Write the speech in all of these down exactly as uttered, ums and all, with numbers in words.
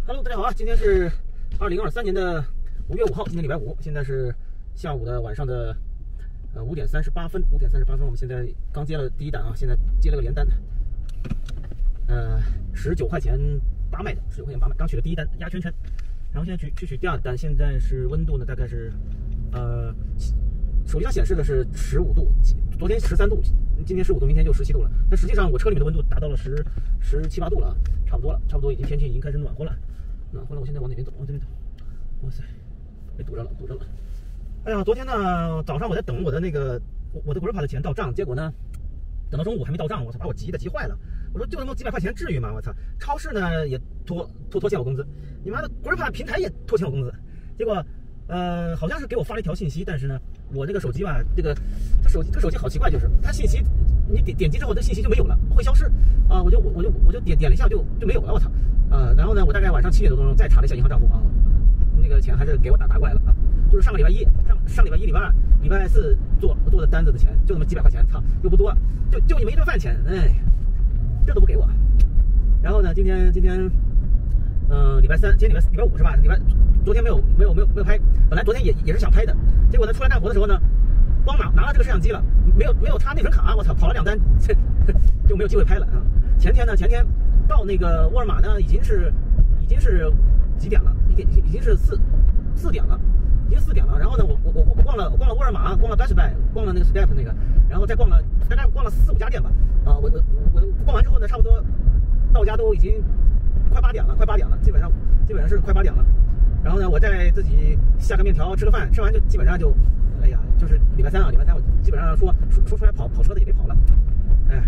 Hello， 大家好啊！今天是二零二三年的五月五号，今天礼拜五，现在是下午的晚上的呃五点三十八分，五点三十八分，我们现在刚接了第一单啊，现在接了个连单，呃，十九块钱八卖的，十九块钱八卖，刚取了第一单压圈圈，然后现在去去取第二单，现在是温度呢大概是呃手机上显示的是十五度，昨天十三度，今天十五度，明天就十七度了。但实际上我车里面的温度达到了十十七八度了啊，差不多了，差不多已经天气已经开始暖和了。暖和了，我现在往哪边走？往这边走。哇塞，被堵着了，堵着了。哎呀，昨天呢早上我在等我的那个我我的 Grippa 的钱到账，结果呢等到中午还没到账，我操，把我急的急坏了。我说就那么几百块钱至于吗？我操，超市呢也拖拖拖欠我工资，你妈的 Grippa 平台也拖欠我工资。结果呃好像是给我发了一条信息，但是呢我这个手机吧，这个它手机它手机好奇怪，就是它信息你点点击之后，这信息就没有了，会消失啊、呃！我就我就我就点点了一下就就没有了，我操！啊、呃，然后呢，我大概晚上七点多钟再查了一下银行账户啊，那个钱还是给我打打过来了啊，就是上个礼拜一上上礼拜一、礼拜二、礼拜四做做的单子的钱，就那么几百块钱，操，又不多，就就你们一顿饭钱，哎，这都不给我。然后呢，今天今天，嗯、呃，礼拜三，今天礼拜四礼拜五是吧？礼拜昨天没有没有没有没有拍，本来昨天也也是想拍的，结果呢出来干活的时候呢，光拿拿了这个摄像机了，没有没有插内存卡，我操，跑了两单，就没有机会拍了啊。前天呢，前天到那个沃尔玛呢，已经是已经是几点了？已经已经是四四点了，已经四点了。然后呢，我我我我逛了我逛了沃尔玛，逛了 Best Buy， 逛了那个 Step 那个，然后再逛了大概逛了四五家店吧。啊，我我我逛完之后呢，差不多到家都已经快八点了，快八点了，基本上基本上是快八点了。然后呢，我再自己下个面条，吃个饭，吃完就基本上就，哎呀，就是礼拜三啊，礼拜三我基本上说说说出来跑跑车的也没跑了，哎。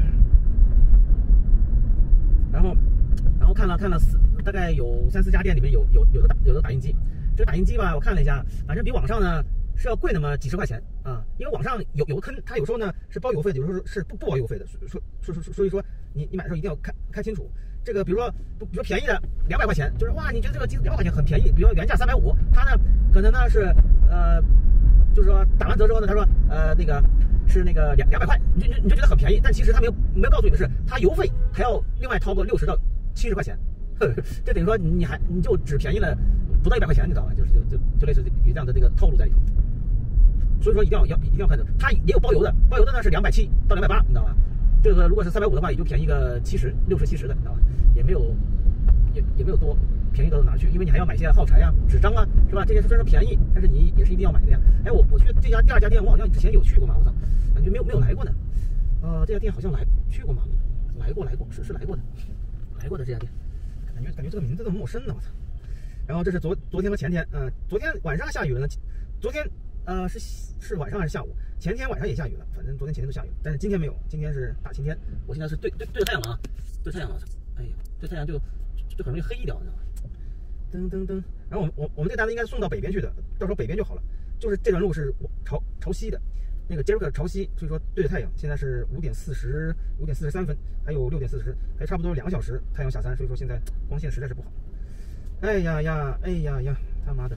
然后，然后看了看了四，大概有三四家店里面有有有的打有的打印机，这个打印机吧，我看了一下，反正比网上呢是要贵那么几十块钱啊，因为网上有有个坑，它有时候呢是包邮费的，有时候是不不包邮费的，所所所所以说你你买的时候一定要看看清楚。这个比如说比如说便宜的两百块钱，就是哇，你觉得这个机子两百块钱很便宜，比如说原价三百五，它呢可能呢是呃，就是说打完折之后呢，他说呃那个。是那个两两百块，你就你就觉得很便宜，但其实他没有没有告诉你的是，他邮费还要另外掏个六十到七十块钱，呵呵，这等于说你还你就只便宜了不到一百块钱，你知道吧？就是就就就类似于这样的这个套路在里头。所以说一定要要一定要看的，它也有包邮的，包邮的呢是两百七到两百八，你知道吧？这个如果是三百五的话，也就便宜个七十六十七十的，你知道吧？也没有也也没有多便宜到哪去，因为你还要买些耗材啊、纸张啊，是吧？这些虽然说便宜，但是你也是一定要买的呀。哎，我我去这家第二家店，我好像之前有去过嘛，我操，感觉没有没有来过呢。啊、呃，这家店好像来去过嘛，来过来过是是来过的，来过的这家店，感觉感觉这个名字都陌生呢，我操。然后这是昨昨天和前天，呃，昨天晚上下雨了呢，昨天呃是是晚上还是下午？前天晚上也下雨了，反正昨天前天都下雨，但是今天没有，今天是大晴天。我现在是对对对着太阳了啊，对太阳了，我操，哎呀，对太阳就就很容易黑掉，你知道吗？噔噔噔，然后我们我我们这单子应该送到北边去的，到时候北边就好了。就是这段路是朝朝西的，那个 Jericho 朝西，所以说对着太阳。现在是五点四十，五点四十三分，还有六点四十，还差不多两个小时太阳下山，所以说现在光线实在是不好。哎呀呀，哎呀呀，他妈的！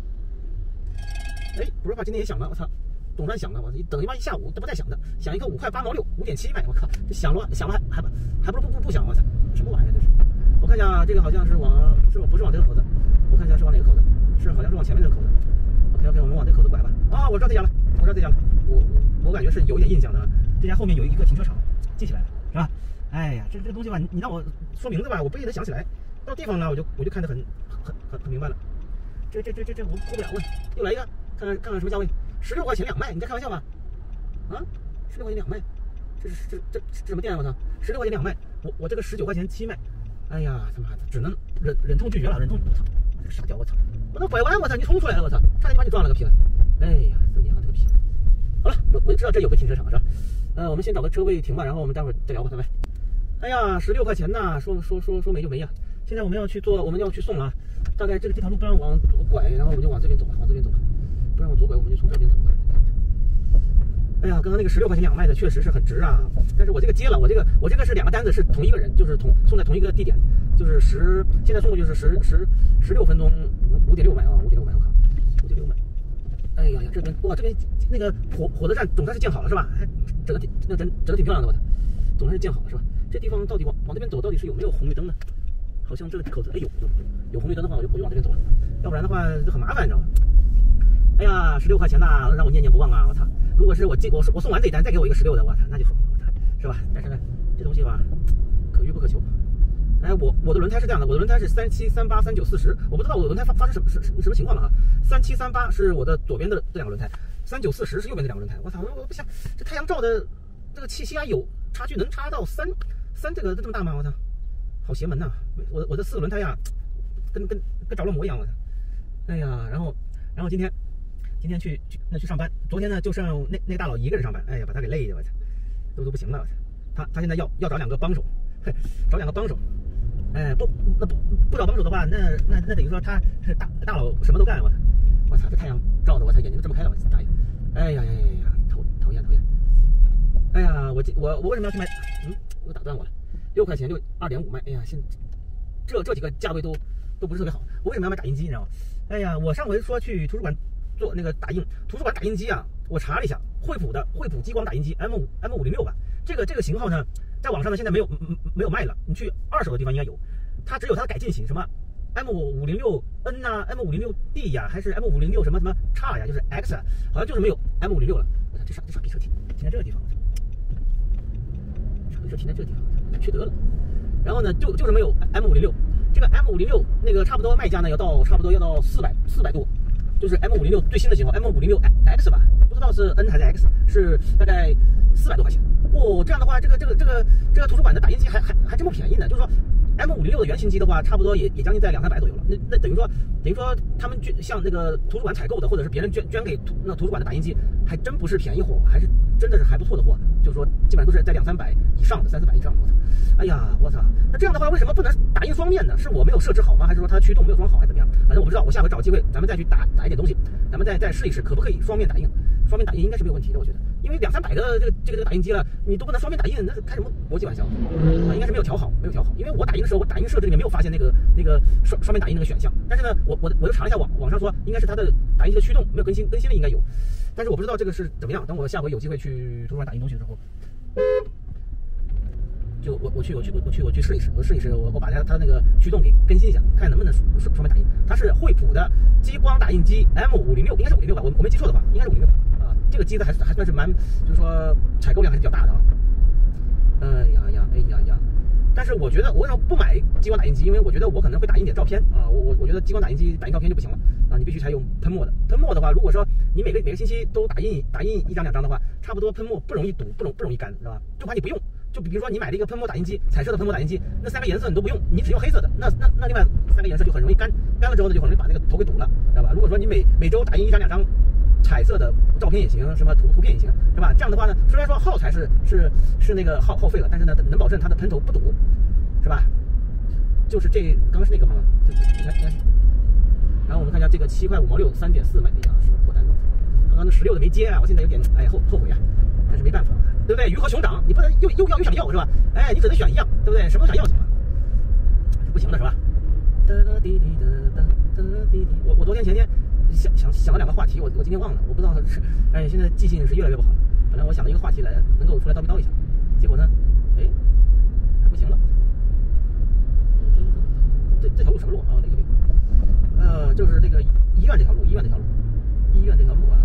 哎，不是吧？今天也响了，我操，总算响了，我等他妈一下午都不带响的，响一个五块八毛六，五点七卖，我靠，这响了响了还还还不如不不不响，我操，什么玩意儿这是？我看一下，这个好像是往是不是往这个口子？我看一下是往哪个口子？是好像是往前面这个口子。OK OK， 我们往这个口子拐吧。啊，我知道这家了，我知道这家了。我我感觉是有点印象的。这家后面有一个停车场，记起来了，是吧？哎呀，这这个东西吧，你你让我说名字吧，我不一定能想起来。到地方呢，我就我就看得很很很很明白了。这这这这这我过不了问，又来一个，看看看看什么价位？十六块钱两卖，你在开玩笑吧？啊，十六块钱两卖，这是这这这什么店啊？我操，十六块钱两卖，我我这个十九块钱七卖。哎呀，他妈的，只能忍忍痛拒绝了，忍痛！我操，这个傻屌！我操，我那拐弯，我操，你冲出来了！我操，差点把你撞了个屁了！哎呀，是你啊，这个屁！好了，我我就知道这有个停车场是吧？呃，我们先找个车位停吧，然后我们待会儿再聊吧，拜拜。哎呀，十六块钱呐，说说说说没就没呀！现在我们要去做，我们要去送了，大概这个这条路不让往左拐，然后我们就往这边走吧，往这边走吧，不让往左拐，我们就从这边走吧。哎呀，刚刚那个十六块钱两卖的确实是很值啊，但是我这个接了，我这个我这个是两个单子是同一个人，就是同送在同一个地点，就是十现在送过去是十十十六分钟五五点六卖啊，五点六卖，我靠，五点六卖。哎呀呀，这边哇，这边那个火火车站总算是建好了是吧？还整的挺那整整的挺漂亮的，我操，总算是建好了是吧？这地方到底往往这边走，到底是有没有红绿灯呢？ 好像这个口子哎有有有红绿灯的话，我就我就往这边走了，要不然的话就很麻烦，你知道吗？哎呀，十六块钱呐，让我念念不忘啊！我操，如果是我我我送完这一单再给我一个十六的，我操，那就爽了，我操，是吧？但是呢，这东西吧，可遇不可求。哎，我我的轮胎是这样的，我的轮胎是三七三八三九四十，我不知道我的轮胎发发生什么什什什么情况了啊？三七三八是我的左边的这两个轮胎，三九四十是右边的两个轮胎。我操，我不想这太阳照的这个气息啊，有差距能差到三三这个这么大吗？我操，好邪门呐、啊！我我的四个轮胎呀、啊，跟跟跟着了魔一样，我操！哎呀，然后然后今天今天去去那去上班，昨天呢就剩那那个大佬一个人上班，哎呀，把他给累的，我操，都都不行了，我操！他他现在要要找两个帮手，找两个帮手。哎，不，那不不找帮手的话，那那那等于说他是大大佬什么都干，我操！我操，这太阳照的，我操，眼睛都睁不开了，我大爷！哎呀呀呀呀，讨讨厌讨厌！哎呀，我我我为什么要去买？嗯，又打断我了，六块钱六二点五卖，哎呀，现这这几个价位都都不是特别好。我为什么要买打印机？你知道吗？哎呀，我上回说去图书馆做那个打印，图书馆打印机啊，我查了一下，惠普的惠普激光打印机 M 五 M 五零六吧，这个这个型号呢。在网上呢，现在没有没有卖了。你去二手的地方应该有，它只有它的改进型，什么 M 五零六 N 呐、啊、M 五零六 D 呀、啊，还是 M 五零六什么什么叉呀，就是 X 啊，好像就是没有 M 五零六了。这傻这傻逼车停停在这个地方，傻逼车停在这个地方，缺德了。然后呢，就就是没有 M 五零六，这个 M 五零六那个差不多卖价呢要到差不多要到四百四百多，就是 M 五零六最新的型号 M 五零六 X 吧，不知道是 N 还是 X， 是大概四百多块钱。哦，这样的话，这个这个这个这个图书馆的打印机还还还这么便宜呢。就是说 ，M 五零六的原型机的话，差不多也也将近在两三百左右了。那那等于说等于说他们捐像那个图书馆采购的，或者是别人捐捐给图那图书馆的打印机，还真不是便宜货，还是真的是还不错的货。就是说，基本上都是在两三百以上的，三四百以上的。我操！哎呀，我操！那这样的话，为什么不能打印双面呢？是我没有设置好吗？还是说它驱动没有装好，还是怎么样？反正我不知道。我下回找机会，咱们再去打打一点东西，咱们再再试一试，可不可以双面打印？双面打印应该是没有问题的，我觉得。因为两三百的这个这个这个打印机了，你都不能双面打印，那是开什么国际玩笑啊？应该是没有调好，没有调好。因为我打印的时候，我打印设置里面没有发现那个那个双双面打印那个选项。但是呢，我我我又查了一下网网上说，应该是它的打印机的驱动没有更新，更新了应该有。但是我不知道这个是怎么样。等我下回有机会去图书馆打印东西的时候，就我我去我去我去我去试一试，我试一试，我我把它它那个驱动给更新一下，看能不能双双面打印。它是惠普的激光打印机 M 五零六，应该是五零六吧，我我没记错的话，应该是五零六啊。这个机子还是还算是蛮，就是说采购量还是比较大的啊。哎呀呀，哎呀呀！但是我觉得我为什么不买激光打印机？因为我觉得我可能会打印点照片啊。我我我觉得激光打印机打印照片就不行了啊，你必须采用喷墨的。喷墨的话，如果说你每个每个星期都打印打印一张两张的话，差不多喷墨不容易堵，不容不容易干，知道吧？就怕你不用。就比如说你买了一个喷墨打印机，彩色的喷墨打印机，那三个颜色你都不用，你只用黑色的，那那那另外三个颜色就很容易干，干了之后呢就很容易把那个头给堵了，知道吧？如果说你每每周打印一张两张彩色的照片也行，什么图图片也行，是吧？这样的话呢，虽然说耗材是是是那个耗耗费了，但是呢能保证它的喷头不堵，是吧？就是这刚刚是那个嘛，应该应该是。然后我们看一下这个七块五毛六三点四买的呀，是不是破单了？刚刚那十六的没接啊，我现在有点哎后后悔啊，但是没办法。对不对？鱼和熊掌，你不能又又要又想要是吧？哎，你只能选一样，对不对？什么都想要行吗？不行的是吧？哒哒滴滴哒哒哒滴滴。我我昨天前天想想想了两个话题，我我今天忘了，我不知道是，哎，现在记性是越来越不好了。本来我想了一个话题来能够出来叨逼叨一下，结果呢，哎，还不行了。这这条路什么路啊？哪个路？呃，就是这个医院这条路，医院这条路，医院这条路啊。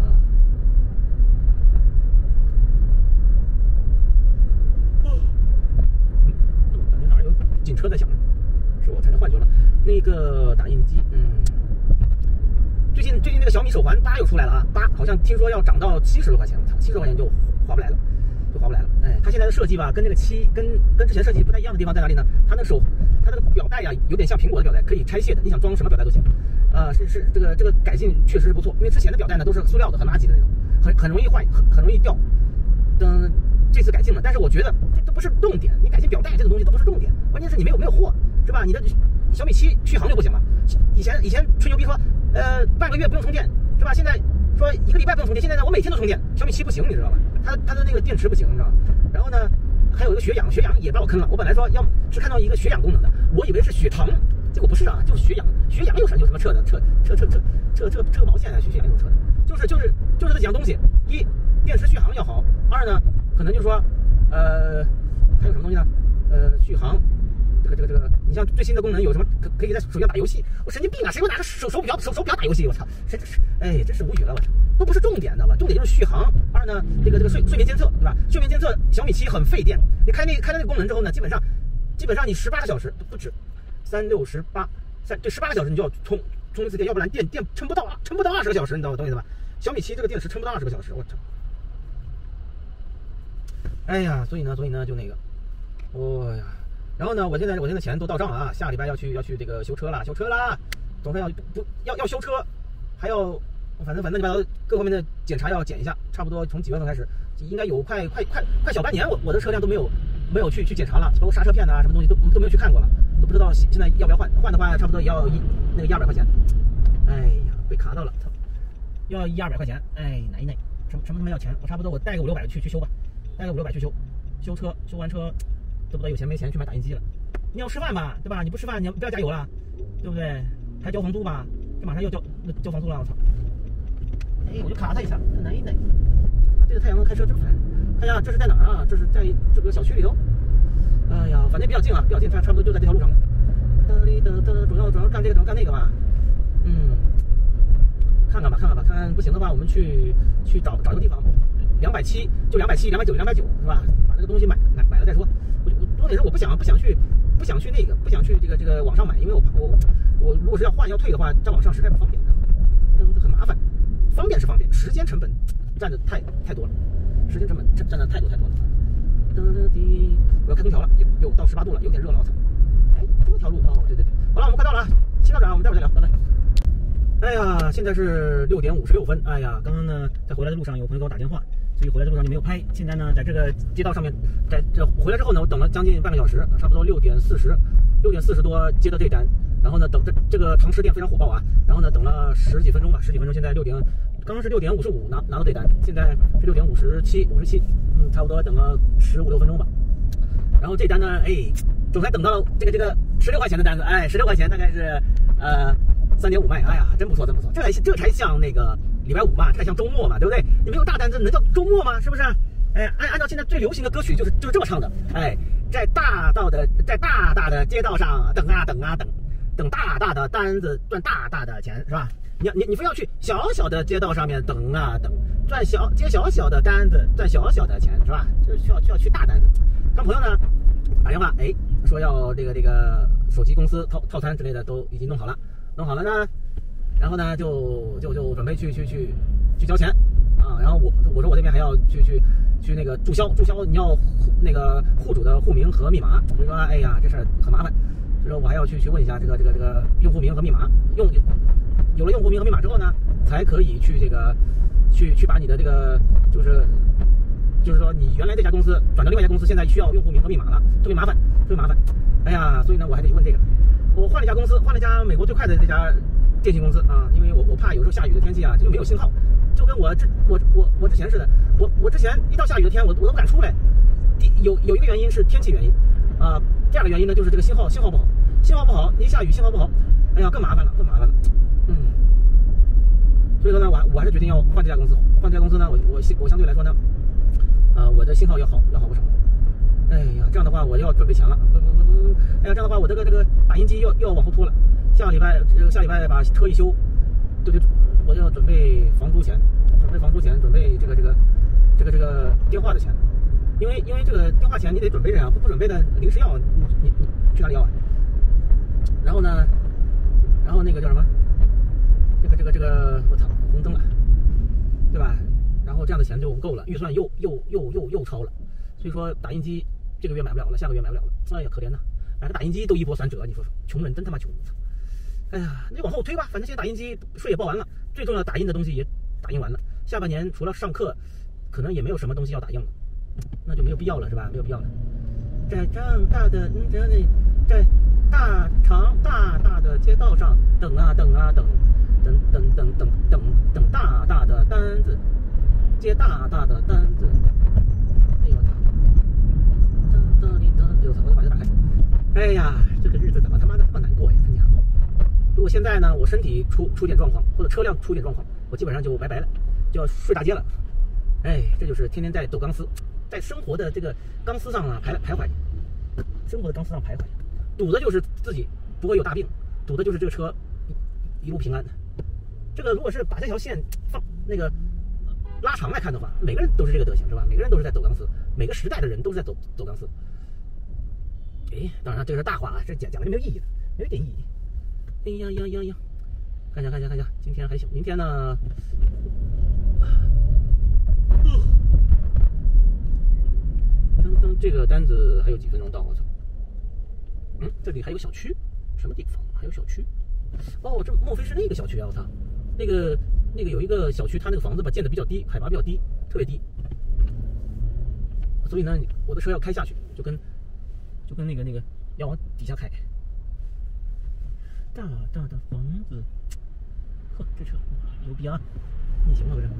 警车在响呢，是我产生幻觉了。那个打印机，嗯，最近最近那个小米手环八又出来了啊，八好像听说要涨到七十多块钱，七十多块钱就划不来了，就划不来了。哎，它现在的设计吧，跟这个七跟跟之前设计不太一样的地方在哪里呢？它那个手，它那个表带呀，有点像苹果的表带，可以拆卸的，你想装什么表带都行。呃，是是这个这个改进确实是不错，因为之前的表带呢都是塑料的，很垃圾的那种，很很容易坏，很很容易掉。嗯。这次改进了，但是我觉得这都不是重点。你改进表带这个东西都不是重点，关键是你没有没有货，是吧？你的小米七续航就不行了。以前以前吹牛逼说，呃，半个月不用充电，是吧？现在说一个礼拜不用充电，现在呢我每天都充电。小米七不行，你知道吧？它它的那个电池不行，你知道吧？然后呢，还有一个血氧，血氧也把我坑了。我本来说要是看到一个血氧功能的，我以为是血糖，结果不是啊，就是血氧。血氧有什有什么撤的？撤撤撤撤撤撤撤个毛线啊！血氧有撤的，就是就是就是这几样东西。一，电池续航要好；二呢。可能就是说，呃，还有什么东西呢？呃，续航，这个这个这个，你像最新的功能有什么可可以在手机上打游戏？我神经病啊！谁会拿个手手表手手表打游戏？我操！谁这是？哎，真是无语了！我操，都不是重点的吧？重点就是续航。二呢，这个这个睡睡眠监测，对吧？睡眠监测小米七很费电，你开那开了那个功能之后呢，基本上基本上你十八个小时不止，三六十八三对十八个小时你就要充充一次电，要不然电电撑不到啊，撑不到二十个小时，你知道懂我意思吧？小米七这个电池撑不到二十个小时，我操！哎呀，所以呢，所以呢就那个，哦呀。然后呢，我现在我现在钱都到账了啊，下礼拜要去要去这个修车了，修车啦，总算要不不要要修车，还要反正反正你把各方面的检查要检一下，差不多从几月份开始，应该有快快快快小半年，我我的车辆都没有没有去去检查了，包括刹车片呐、啊、什么东西都都没有去看过了，都不知道现在要不要换，换的话差不多也要一那个一二百块钱，哎呀，被卡到了，操，要一二百块钱，哎奶奶，什么什么他妈要钱，我差不多我带个五六百去去修吧，带个五六百去修，修车修完车。都不知道有钱没钱去买打印机了。你要吃饭吧，对吧？你不吃饭，你不要加油了，对不对？还交房租吧，这马上要交交房租了，我操！哎，我就卡他一下，奶奶，对着太阳能开车真烦。看一下这是在哪儿啊？这是在这个小区里头。哎呀，反正比较近啊，比较近，差差不多就在这条路上了。哒哩哒哒，主要主要干这个，主要干那个吧。嗯，看看吧，看看吧，看看不行的话，我们去去找找一个地方，两百七就两百七，两百九两百九是吧？把这个东西买买买了再说。我我重点是我不想不想去不想去那个不想去这个这个网上买，因为我我我如果是要换要退的话，在网上实在不方便，真的很麻烦。方便是方便，时间成本占的太太多了，时间成本占占的太多太多了。我要开空调了，又又到十八度了，有点热了，我操！哎，这条路哦，对对对，好了，我们快到了啊，新道长，我们待会儿再聊，拜拜。哎呀，现在是六点五十六分。哎呀，刚刚呢在回来的路上有朋友给我打电话，所以回来的路上就没有拍。现在呢在这个街道上面，在这回来之后呢，我等了将近半个小时，差不多六点四十，六点四十多接的这单。然后呢等这这个堂食店非常火爆啊，然后呢等了十几分钟吧，十几分钟。现在六点，刚刚是六点五十五拿拿到这单，现在是六点五十七，五十七，嗯，差不多等了十五六分钟吧。然后这单呢，哎，总算等到了这个这个十六块钱的单子，哎，十六块钱大概是呃。三点五卖，哎呀，真不错，真不错，这才这才像那个礼拜五嘛，这才像周末嘛，对不对？你没有大单子，能叫周末吗？是不是？哎，按按照现在最流行的歌曲，就是就是这么唱的，哎，在大道的在大大的街道上等啊等啊等，等大大的单子赚大大的钱，是吧？你你你非要去小小的街道上面等啊等，赚小接小小的单子赚小小的钱，是吧？就是需要需要去大单子。刚朋友呢打电话，哎，说要这个这个手机公司套套餐之类的都已经弄好了。弄好了呢，然后呢就就就准备去去去去交钱啊，然后我我说我这边还要去去去那个注销注销，你要那个户主的户名和密码，所以说哎呀这事儿很麻烦，所以说我还要去去问一下这个这个这个用户名和密码，用有了用户名和密码之后呢，才可以去这个去去把你的这个就是就是说你原来这家公司转到另外一家公司，现在需要用户名和密码了，特别麻烦特别麻烦，哎呀，所以呢我还得问这个。我换了一家公司，换了一家美国最快的这家电信公司啊，因为我我怕有时候下雨的天气啊，这就没有信号，就跟我之我我我之前似的，我我之前一到下雨的天，我我都不敢出来。第有有一个原因是天气原因，啊，第二个原因呢就是这个信号信号不好，信号不好，一下雨信号不好，哎呀更麻烦了，更麻烦了，嗯。所以说呢，我我还是决定要换这家公司，换这家公司呢，我我我相对来说呢，呃，我的信号要好要好不少。哎呀，这样的话我要准备钱了。不不不不，哎呀，这样的话我这个这个打印机又又要往后拖了。下个礼拜，这个下礼拜把车一修，对对，我就要准备房租钱，准备房租钱，准备这个这个这个这个电话的钱，因为因为这个电话钱你得准备着呀，不不准备的临时要，你你你去哪里要啊？然后呢，然后那个叫什么？这个这个这个，我操，红灯了，对吧？然后这样的钱就够了，预算又又又又又超了，所以说打印机。这个月买不了了，下个月买不了了，哎呀，可怜呐！买个打印机都一波三折，你说说，穷人真他妈穷！哎呀，那就往后推吧，反正现在打印机税也报完了，最重要的打印的东西也打印完了，下半年除了上课，可能也没有什么东西要打印了，那就没有必要了，是吧？没有必要了。在长大的嗯，这里，在大长大大的街道上等啊等啊等，等等等等等等大大的单子，接大大的单子。哎呦我操！我操！我就把这打开。哎呀，这个日子怎么他妈的这么难过呀！他娘！如果现在呢，我身体出出点状况，或者车辆出点状况，我基本上就拜拜了，就要睡大街了。哎，这就是天天在斗钢丝，在生活的这个钢丝上啊徘徘徊，生活的钢丝上徘徊。 赌的就是自己不会有大病，赌的就是这个车一路平安。这个如果是把这条线放那个拉长来看的话，每个人都是这个德行，是吧？每个人都是在走钢丝，每个时代的人都是在走走钢丝。哎，当然了，这个是大话啊，这讲讲的没有意义的，没有一点意义。哎呀呀呀呀！看一下看一下看一下，今天还行，明天呢？噔噔，这个单子还有几分钟到？我操！嗯，这里还有小区，什么地方？还有小区？哦，这莫非是那个小区啊？我操！那个那个有一个小区，它那个房子吧建的比较低，海拔比较低，特别低。所以呢，我的车要开下去，就跟就跟那个那个要往底下开。大大的房子，呵，这车牛逼啊！逆行了不是？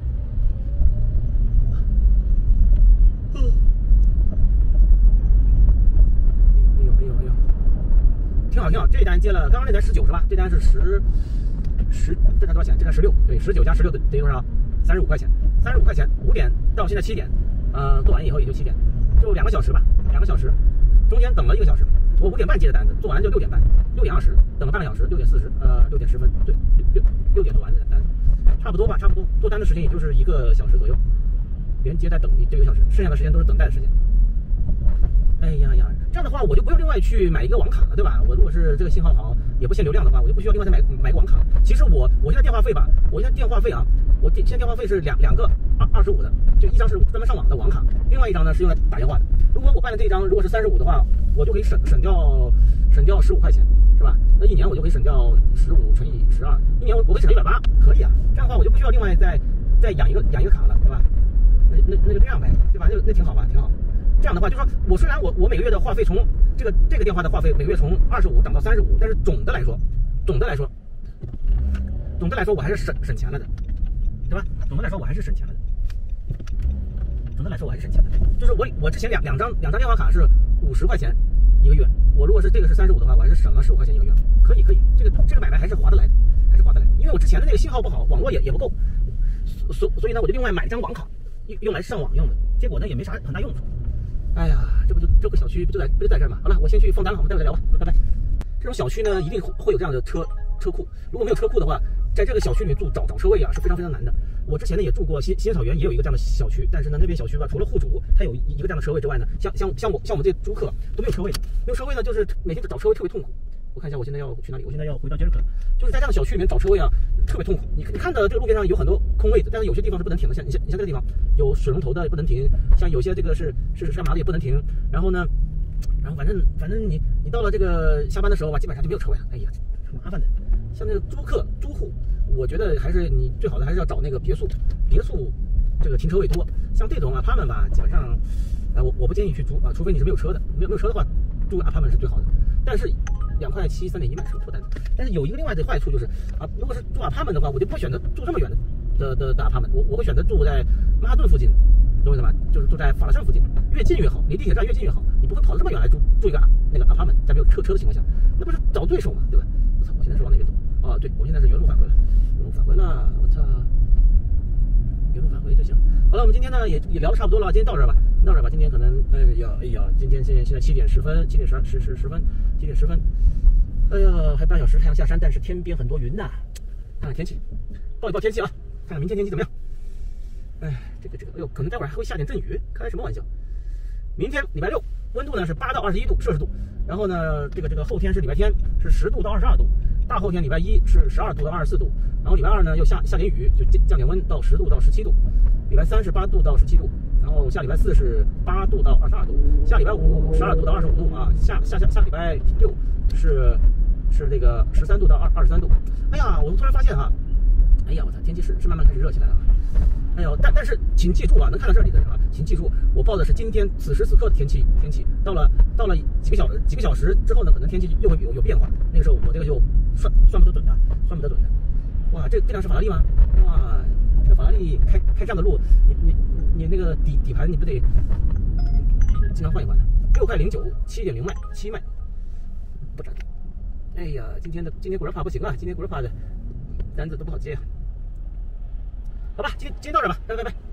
哎呦哎呦哎呦，挺好挺好，这一单接了，刚刚那单十九是吧？这单是十十，这单多少钱？这单十六，对，十九加十六得得多少？三十五块钱，三十五块钱，五点到现在七点，呃，做完以后也就七点，就两个小时吧，两个小时，中间等了一个小时。我五点半接的单子，做完就六点半，六点二十，等了半个小时，六点四十，呃，六点十分，对，六六六点做完的单子，差不多吧，差不多，做单的时间也就是一个小时左右，连接待等一这个小时，剩下的时间都是等待的时间。哎呀呀，这样的话我就不用另外去买一个网卡了，对吧？我如果是这个信号好，也不限流量的话，我就不需要另外再买买个网卡。其实我我现在电话费吧，我现在电话费啊，我电现在电话费是两两个二二十五的，就一张是专门上网的网卡，另外一张呢是用来打电话的。如果我办的这一张如果是三十五的话，我就可以省省掉省掉十五块钱，是吧？那一年我就可以省掉十五乘以十二，一年我我可以省一百八，可以啊。这样的话我就不需要另外再再养一个养一个卡了，是吧？那那那就这样呗，对吧？那那挺好吧，挺好。这样的话，就说我虽然我我每个月的话费从这个这个电话的话费每个月从二十五涨到三十五，但是总的来说，总的来说，总的来说我还是省省钱了的，对吧？总的来说我还是省钱了的。总的来说我还是省钱的，就是我我之前两两张两张电话卡是五十块钱一个月，我如果是这个是三十五的话，我还是省了十五块钱一个月，可以可以，这个这个买卖还是划得来的，还是划得来的，因为我之前的那个信号不好，网络也也不够，所所以呢我就另外买一张网卡，用用来上网用的，结果呢也没啥很大用处。哎呀，这不就这个小区不就在不就在这儿吗？好了，我先去放单了，我们待会再聊吧，拜拜。这种小区呢，一定会有这样的车车库，如果没有车库的话，在这个小区里面住找找车位啊是非常非常难的。我之前呢也住过西西安草原，也有一个这样的小区，但是呢那边小区吧，除了户主他有一个这样的车位之外呢，像像像我像我们这些租客都没有车位，没有车位呢，就是每天找车位特别痛苦。我看一下我现在要去哪里？我现在要回到杰瑞克，就是在这样的小区里面找车位啊，特别痛苦。你你看到这个路边上有很多空位子，但是有些地方是不能停的，像你像你像这个地方有水龙头的也不能停，像有些这个是是是干嘛的也不能停。然后呢，然后反正反正你你到了这个下班的时候吧，基本上就没有车位了。哎呀，很麻烦的。像那个租客租户，我觉得还是你最好的还是要找那个别墅，别墅这个停车位多。像这种啊，apartment吧，基本上，呃，我我不建议去租啊，除非你是没有车的，没有没有车的话，住 apartment 是最好的。但是两块七三点一万是个破单子，但是有一个另外的坏处就是啊，如果是住 apartment 的话，我就不会选择住这么远的的的的 apartment， 我我会选择住在曼哈顿附近，懂我意思吧？就是住在法拉盛附近，越近越好，离地铁站越近越好，你不会跑到这么远来住住一个那个 apartment， 在没有车车的情况下，那不是找对手嘛，对吧？我操，我现在是往哪边走？啊，对，我现在是原路返回了，原路返回了，我操，原路返回就行。好了，我们今天呢也也聊得差不多了，今天到这儿吧。到这儿吧，今天可能，哎呀，哎呀，今天现在现在七点十分，七点十十十十分，七点十分，哎呀，还半小时太阳下山，但是天边很多云呐、啊。看看天气，报一报天气啊，看看明天天气怎么样。哎，这个这个，哎呦，可能待会儿还会下点阵雨，开什么玩笑？明天礼拜六，温度呢是八到二十一度摄氏度，然后呢，这个这个后天是礼拜天是十度到二十二度，大后天礼拜一是十二度到二十四度，然后礼拜二呢又下下点雨，就降点温到十度到十七度，礼拜三是八度到十七度。然后下礼拜四是八度到二十二度，下礼拜五十二度到二十五度啊，下下下下礼拜六是是这个十三度到二二十三度。哎呀，我突然发现哈、啊，哎呀，我操，天气是是慢慢开始热起来了。哎呦，但但是请记住啊，能看到这里的人啊，请记住，我报的是今天此时此刻的天气天气，到了到了几个小几个小时之后呢，可能天气又会有有变化，那个时候我这个就算算不得准的，算不得准的。哇，这这辆是法拉利吗？哇，这法拉利开开这样的路，你你你那个底底盘你不得经常换一换的？六块零九，七点零迈，七迈，不涨。哎呀，今天的今天果然怕不行啊，今天果然怕的单子都不好接啊。好吧，今天今天到这吧，拜拜拜拜。